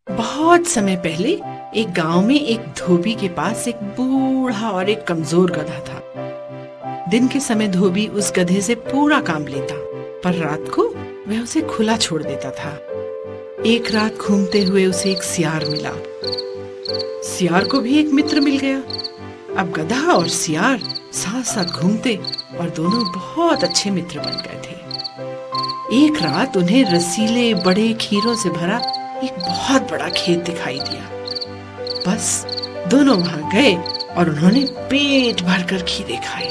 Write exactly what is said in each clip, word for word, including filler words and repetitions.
बहुत समय पहले एक गांव में एक धोबी के पास एक बूढ़ा और एक कमजोर गधा था। दिन के समय धोबी उस गधे से पूरा काम लेता, पर रात को वह उसे खुला छोड़ देता था। एक रात घूमते हुए उसे एक सियार मिला। सियार को भी एक मित्र मिल गया। अब गधा और सियार साथ साथ घूमते और दोनों बहुत अच्छे मित्र बन गए थे। एक रात उन्हें रसीले बड़े खीरों से भरा एक बहुत बड़ा खेत दिखाई दिया। बस दोनों वहां गए और उन्होंने पेट भरकर खीरे खाए।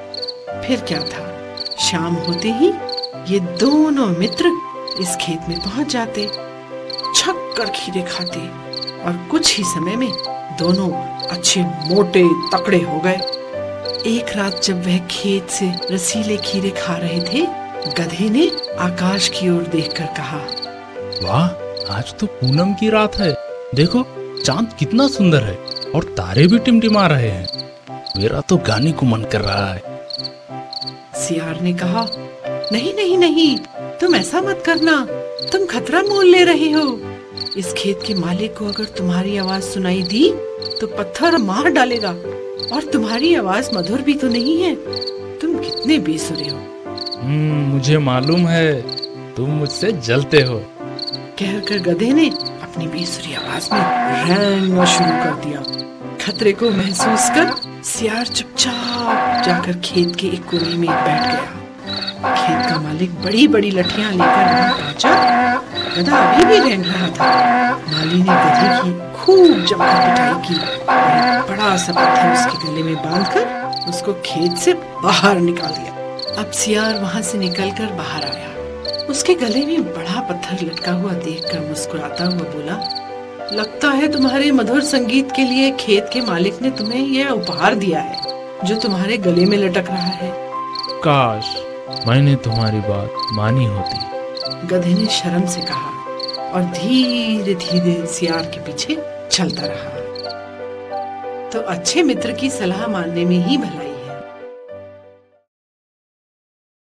फिर क्या था, शाम होते ही ये दोनों मित्र इस खेत में पहुंच जाते, छक कर खीरे खाते और कुछ ही समय में दोनों अच्छे मोटे तकड़े हो गए। एक रात जब वह खेत से रसीले खीरे खा रहे थे, गधे ने आकाश की ओर देखकर कहा, वाह, आज तो पूनम की रात है। देखो चांद कितना सुंदर है और तारे भी टिमटिमा रहे हैं। मेरा तो गाने को मन कर रहा है। सियार ने कहा, नहीं नहीं नहीं, तुम ऐसा मत करना, तुम खतरा मोल ले रहे हो। इस खेत के मालिक को अगर तुम्हारी आवाज सुनाई दी तो पत्थर मार डालेगा, और तुम्हारी आवाज मधुर भी तो नहीं है। तुम कितने बेसुरे हो। हम्म, मुझे मालूम है, तुम मुझसे जलते हो। कहकर गधे ने अपनी बेसुरी आवाज में रेंगना शुरू कर दिया। खतरे को महसूस कर सियार चुपचाप जाकर खेत के एक कोने में बैठ गया। खेत का मालिक बड़ी बड़ी लठियां लेकर वहां पहुंचा। गधा अभी भी रेंग रहा था। माली ने गधे की खूब जमकर पिटाई की और एक बड़ा सा पत्थर उसके गले में बांधकर उसको खेत से बाहर निकाल दिया। अब सियार वहां से निकलकर बाहर आया। उसके गले में बड़ा पत्थर लटका हुआ देखकर मुस्कुराता हुआ बोला, लगता है तुम्हारे मधुर संगीत के लिए खेत के मालिक ने तुम्हें यह उपहार दिया है जो तुम्हारे गले में लटक रहा है। काश मैंने तुम्हारी बात मानी होती। गधे ने शर्म से कहा और धीरे धीरे सियार के पीछे चलता रहा। तो अच्छे मित्र की सलाह मानने में ही भला